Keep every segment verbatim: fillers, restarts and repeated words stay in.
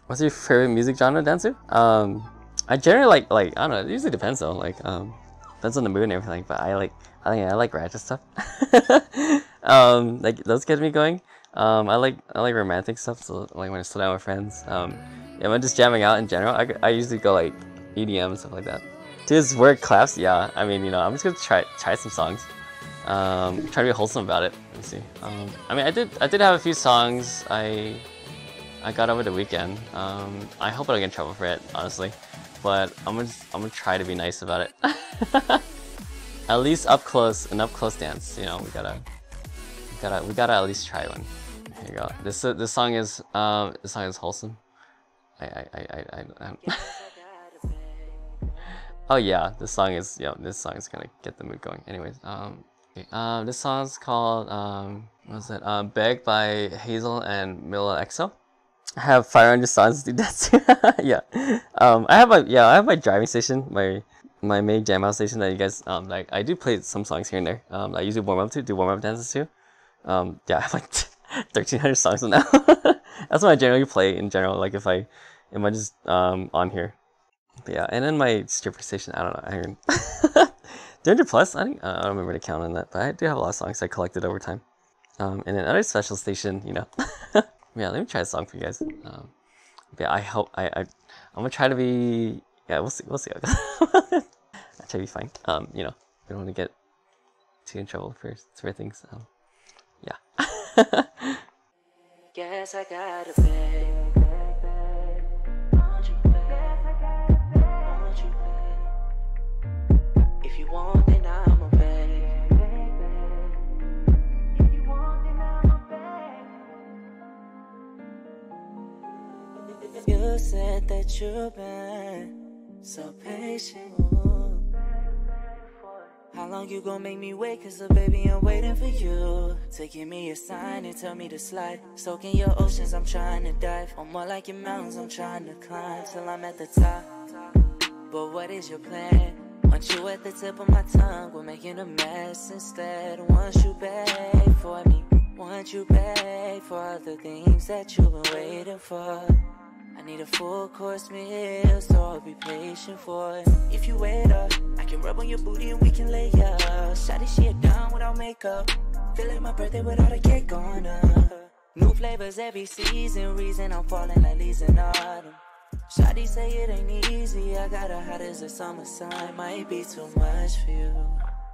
What's your favorite music genre, Dansu? Um, I generally like like I don't know. It usually depends though. Like um, depends on the mood and everything. But I like I think I like ratchet stuff. um, like those get me going. Um, I like I like romantic stuff. So like when I sit down with friends. Um, yeah, when I'm just jamming out in general, I, I usually go like E D M and stuff like that. Just work claps. Yeah, I mean you know I'm just gonna try try some songs. Um, try to be wholesome about it. Let me see. Um, I mean I did I did have a few songs I. I got over the weekend. Um, I hope I don't get in trouble for it, honestly. But I'm gonna I'm gonna try to be nice about it. At least up close, an up close dance. You know, we gotta, we gotta, we gotta at least try one. Here you go. This uh, this song is um this song is wholesome. I I I I. I, I oh yeah, this song is yeah this song is gonna get the mood going. Anyways, um, okay. um this song's called um what was it? Um, Beg by Hazel and Mila X O. I have five hundred songs to do that too. Yeah. Um, I have my yeah, I have my driving station, my my main jam house station that you guys um like. I do play some songs here and there. Um, I usually warm up to do warm up dances too. Um, yeah, I have like thirteen hundred songs now. That's what I generally play in general. Like if I am I just um on here. But yeah, and then my stripper station. I don't know. I mean, three hundred plus. I think uh, I don't remember the count on that, but I do have a lot of songs I collected over time. Um, and then another special station, you know. Yeah, let me try a song for you guys. Um, yeah, I hope I, I I'm gonna try to be yeah we'll see we'll see. I try to be fine. Um, you know, we don't want to get too in trouble for for things. Um, yeah. Guess I gotta beg, beg, beg. Won't you beg, won't you beg? If you want, then I'ma beg, beg, beg. If you want, then I'ma beg. You said that you've been so patient. How long you gon' make me wait? Cause, uh, baby, I'm waiting for you to give me a sign and tell me to slide. Soaking your oceans, I'm trying to dive. Or more like your mountains, I'm trying to climb till I'm at the top. But what is your plan? Want you at the tip of my tongue, we're making a mess instead. Want you beg for me, want you beg for all the things that you've been waiting for. I need a full course meal, so I'll be patient for it. If you wait up, I can rub on your booty and we can lay up. Shawty, she a down without makeup. Feel like my birthday without a cake on her. New flavors every season, reason I'm falling like leaves in autumn. Shawty say it ain't easy, I got her hot as a summer sun. Might be too much for you,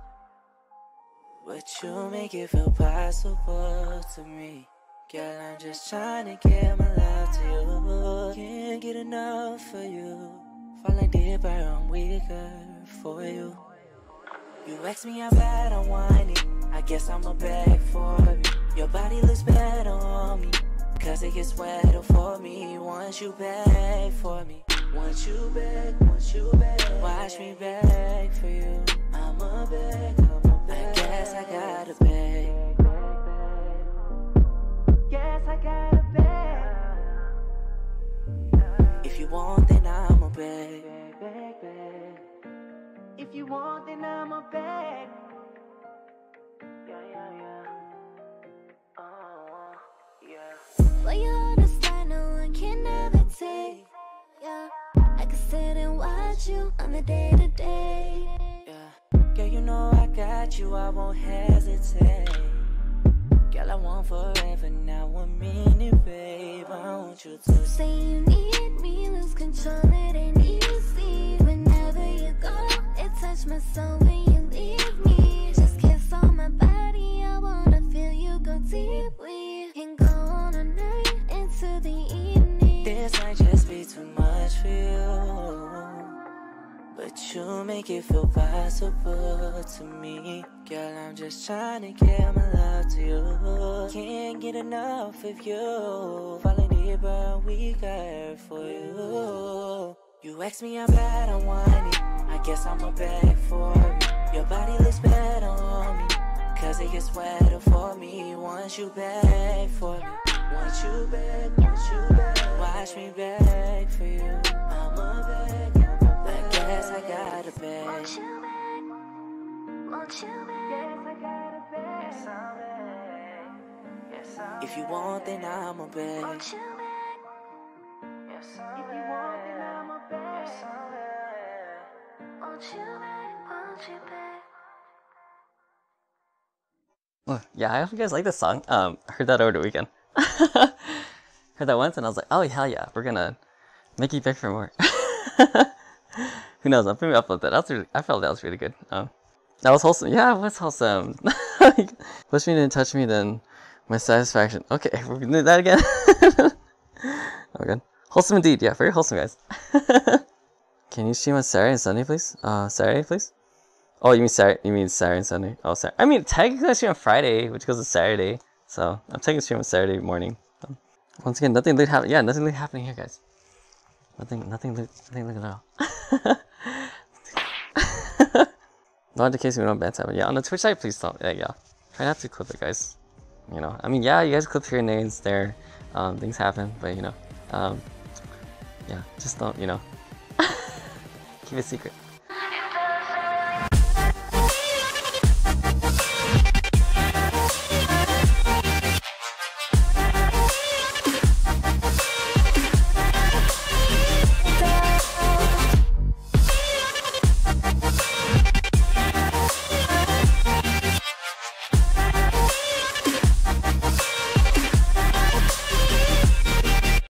but you make it feel possible to me. Girl, I'm just trying to give my love to you. Can't get enough for you. Falling deeper, I'm weaker for you. You ask me how bad I want it, I guess I'ma beg for it. Your body looks better on me, cause it gets wetter for me. Once you beg for me, once you beg, once you beg, watch me beg for you. I'ma beg, I'ma beg. I guess I gotta beg. Yes, I gotta beg. If you want, then I'ma beg. Beg, beg. If you want, then I'ma beg. Yeah, yeah, yeah. Oh, yeah. Well, you understand, no one can ever take. Yeah, I could sit and watch you on the day to day. Yeah, girl, you know I got you, I won't hesitate. Girl, I want forever, now one minute, babe. I want you to say you need me, lose control, it ain't easy. Whenever you go, it touch my soul when you leave me. Just kiss on my body, I wanna feel you go deep. We can go on a night into the evening. This might just be too much for you, but you make it feel possible to me. Girl, I'm just trying to give my love to you. Can't get enough of you. Falling deeper and weaker for you. You ask me how bad I want it, I guess I'ma beg for it. Your body looks better on me, cause it gets wetter for me. Once you beg for me, once you beg, once you beg, watch me beg for you. I'ma beg, I'ma beg. I guess I gotta beg. Won't you beg? Won't you beg? Yes, I gotta beg. Yes, I'll beg. Yes, I'll beg. If you want, then I'ma beg. Won't you beg? Yes, Oh, yeah, I hope you guys like this song. Um, I heard that over the weekend. Heard that once and I was like, oh hell yeah, we're gonna make you beg for more. Who knows? I'm probably upload that. That's really, I felt that was really good. Um, that was wholesome. Yeah, it was wholesome. Push me, didn't touch me, then my satisfaction. Okay, we're gonna do that again. Oh god, wholesome indeed. Yeah, very wholesome, guys. Can you stream on Saturday and Sunday, please? Uh, Saturday, please. Oh, you mean Saturday? You mean Saturday and Sunday? Oh, Saturday. I mean, technically I stream on Friday, which goes to Saturday. So I'm taking a stream on Saturday morning. Um, once again, nothing lit happening. Yeah, nothing lit happening here, guys. Nothing, nothing lit, nothing lit at all. Not in the case we don't ban time. Yeah, on the Twitch side, please don't. Yeah, yeah. Try not to clip it, guys. You know, I mean, yeah, you guys clip here and there and there. Um, things happen, but you know, um, yeah, just don't, you know, keep it secret.